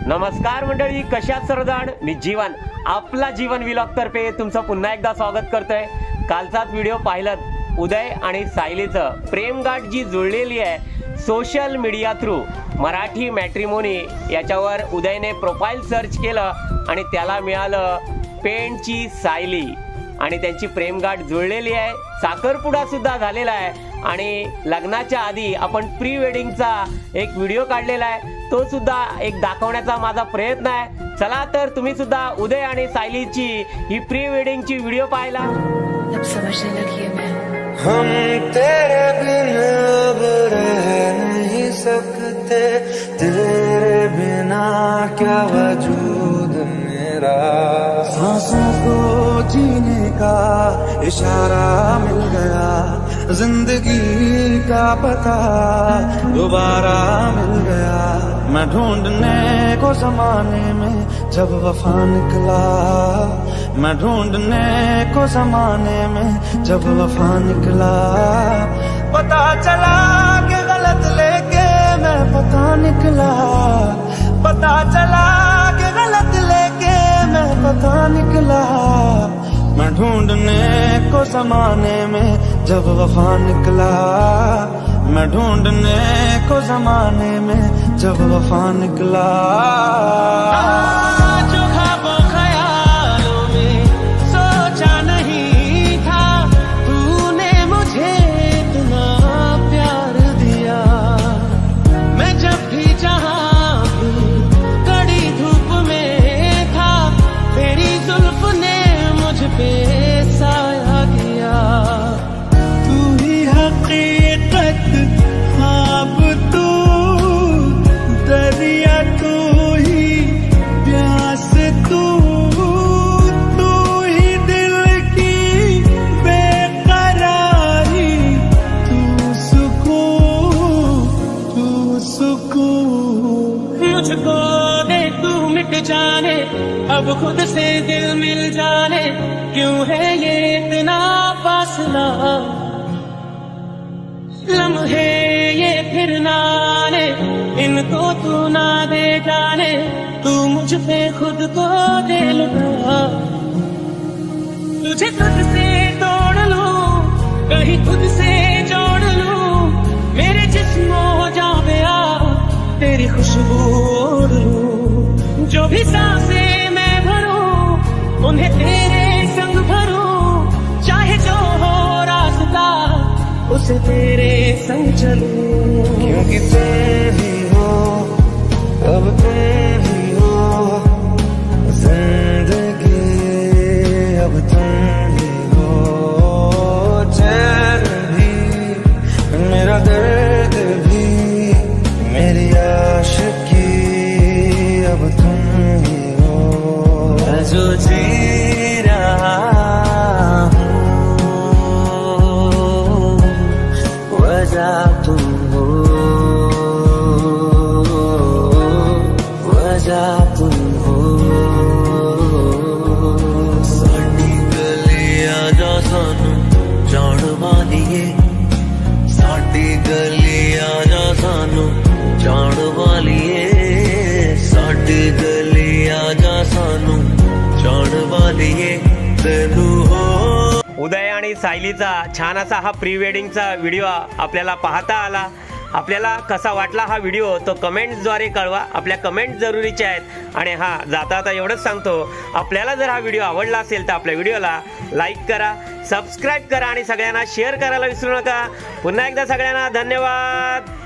नमस्कार मंडळी, कशात सरदाड. मी जीवन, आपला जीवन व्लॉग तर्फे तुमचं पुन्हा एकदा स्वागत करतोय. कालचाच व्हिडिओ पाहिलात. उदय आणि सायलीचं प्रेमगाठ जी जुळलेली आहे social media through Marathi matrimony, याच्यावर उदयने प्रोफाईल सर्च केलं आणि त्याला मिळालं पेंडची सायली आणि त्यांची प्रेमगाठ जुळलेली आहे. साखरपुडा सुद्धा झालेला आहे आणि लग्नाच्या आधी आपण प्री वेडिंगचा एक व्हिडिओ काढलेला आहे, तो सुद्धा एक दाखवण्याचा माझा प्रयत्न आहे. चला तर तुम्ही सुद्धा उदय आणि सायलीची ही प्री वेडिंगची व्हिडिओ पाहायला. हम तेरे बिन अब रह नहीं सकते, तेरे बिना क्या वजूद मेरा. सांसों को जीने का इशारा मिल गया, जिंदगी का पता दोबारा मिल गया. मैं ढूंढने को जमाने में जब वफा निकला, मैं ढूंढने को जमाने में जब वफा निकला. पता चला कि गलत लेके मैं पता निकला, पता चला कि गलत लेके मैं पता निकला. मैं ढूंढने को जमाने में जब वफा निकला, मैं ढूंढने को जमाने में जब वफा निकला. जो ख्वाबों ख्यालों में सोचा नहीं था, तूने मुझे इतना प्यार दिया. मैं जब भी जहाँ भी कड़ी धूप में था, तेरी जुल्फ ने मुझ पे साया किया. तू ही हकीकत, ख्वाब तू, दरिया तू ही, प्यास तू, तू ही दिल की बेकरारी. तू सुकून, तू सुकून. मुझको दे तू मिट जाने, अब खुद से दिल मिल जाने. क्यों है ये इतना फासला, लम्हे ये फिर ना आने, इनको तू ना दे जाने. तू मुझ पे खुद को दे लुटा, तुझे खुद से तोड़ लूं, कहीं खुद से जोड़ लूं. मेरे जिस्म हो जावे तेरी खुशबू ओढ़ लूं. जो भी सांसें मैं भरूं, उन्हें तेरे संग भरूं. चाहे जो हो रास्ता, उसे तेरे संग चलूं. क्योंकि तुम ही हो, अब तुम ही हो जिंदगी, अब तुम ही हो. चैन भी, मेरा दर्द भी, मेरी आशिकी, अब तुम ही हो. मैं जो जी रहा वजह तुम हो, वजह तुम हो. साडी गली आजा सानू जान वालिए, साडी गली आजा सानू जान वालिए, साडी गली आजा सानू जान वालिए. तेनू हो. उदय आणि सायलीचा छान असा हा प्री वेडिंगचा व्हिडिओ आपल्याला पाहता आला. आपल्याला कसा वाटला हा व्हिडिओ तो कमेंट्सद्वारे कळवा. आपल्या कमेंट जरुरीच्या आहेत. आणि जाता आता एवढंच सांगतो, आपल्याला जर हा व्हिडिओ आवडला असेल तर आपल्या व्हिडिओला लाईक करा, सबस्क्राईब करा आणि सगळ्यांना शेअर करायला विसरू नका. पुन्हा एकदा सगळ्यांना धन्यवाद.